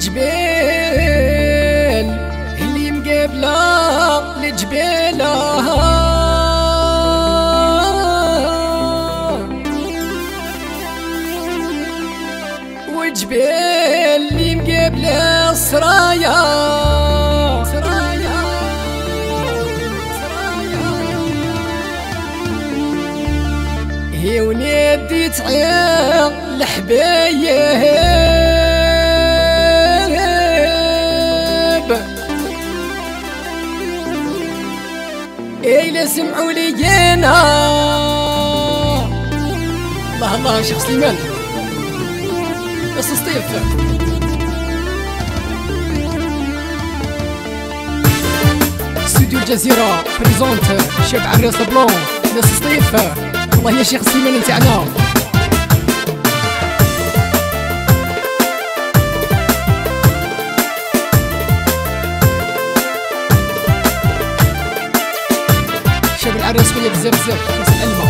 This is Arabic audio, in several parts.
والجبال اللي مقابله لجبالها، وجبال اللي مقابله سرايا هي ونادي تعيق الحبايب لا سمعوا لي انا. الله الله شيخ سليمان بس سطيف استوديو الجزيرة بريزونت شاب عريس بلون ناس سطيف. والله يا شيخ سليمان نتاعنا شاب العريس خويا بزاف بزاف ناس العلمة.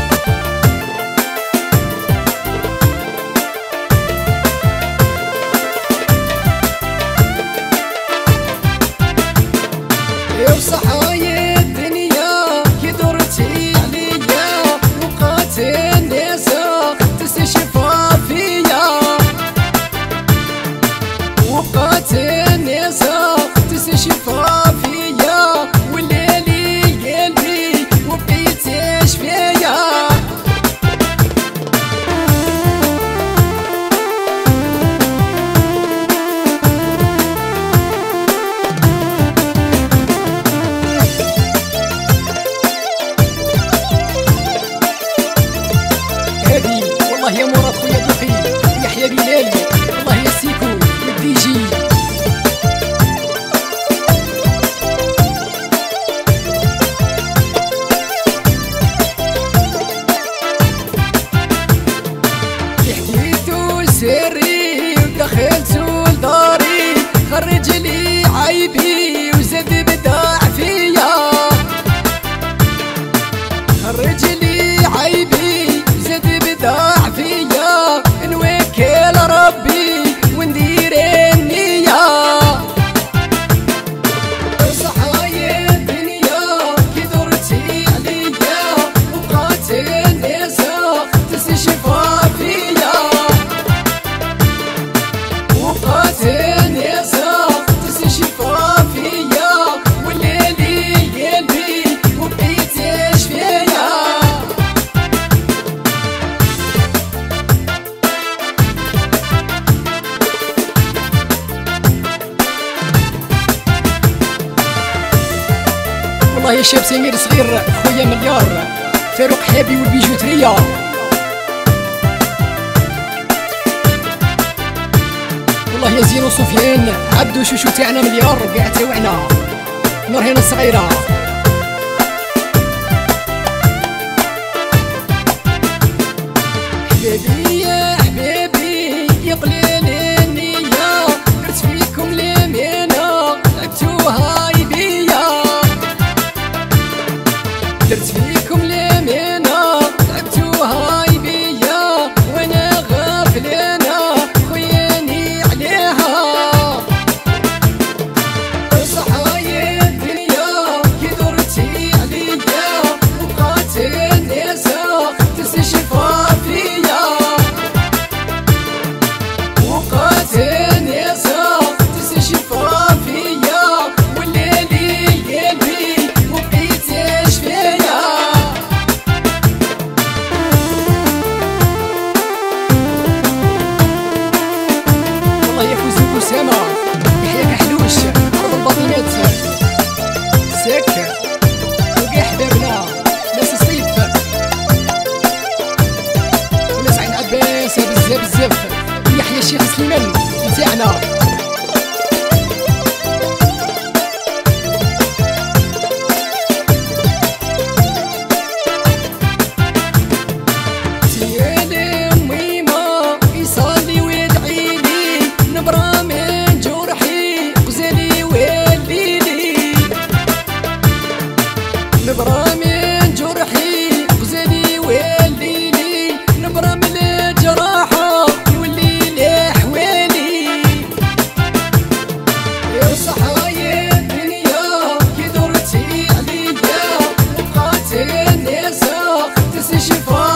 يا صحايا الدنيا كي درتي عليا وبقات الناس تستشفى فيا، وبقات الناس تستشفى فيا والليلي قلبي وبقيت شفايا. والله يا مراد خويا دوخي يحيى بلالي والله يا سيكو والدي جي. حكيتو سري ودخلتو لداري خرج لي عيبي وزاد بداع فيا، خرج لي عيبي زاد بداع فيا نوكل ربي وندير النية. صحايا الدنيا كي درتي عليا وبقات الناس تستشفى فيا، وبقات الناس تستشفى فيا والليلي قلبي وبقيت شفايا. والله يا شاب سمير صغير خويا مليار فاروق حابي والبيجوترية. والله يا زين وسفيان عبدو شوشو تاعنا مليار قاع تاوعنا نور هنا الصغيرة. حبابي يا حبابي يا قليل النية درت فيكم الأمانة عبتوها يبيا، درت فيكم الأمانة عبتوها يبيا وانا غافل انا خوياني عليها. صحايا الدنيا كي درتي عليا وبقات الناس تستشفى فيا، استشفاء